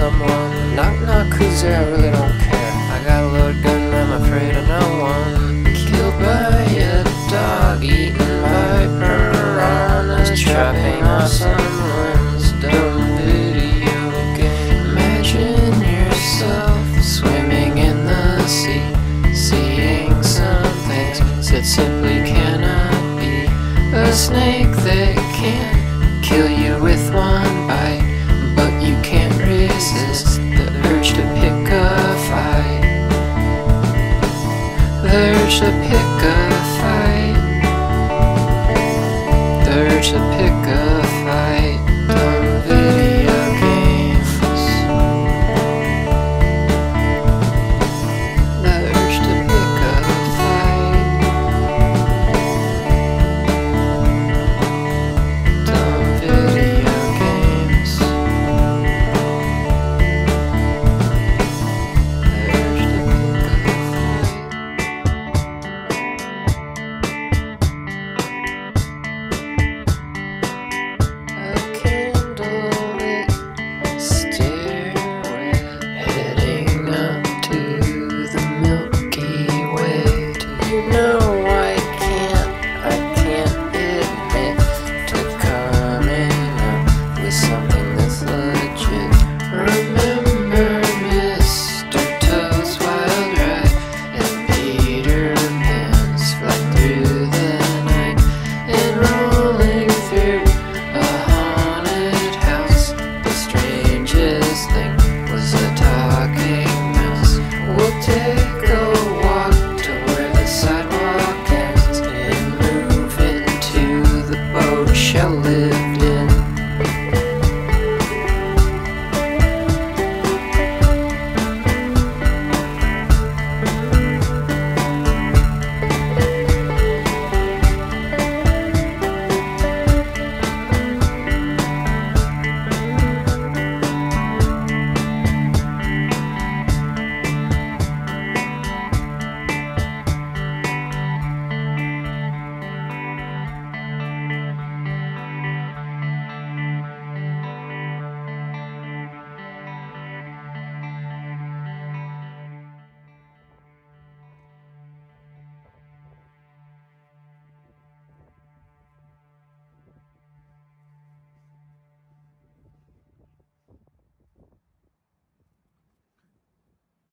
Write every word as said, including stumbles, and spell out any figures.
someone. Knock knock, who's there? I really don't care. I got a loaded gun and I'm afraid of no one. Killed by a dog, eaten by piranhas, trapping on someone's dumb video game. Imagine yourself swimming in the sea, seeing some things that simply cannot be. A snake that can kill you with one bite, but you can't resist the urge to pick a fight. The urge to pick a fight. The urge to pick a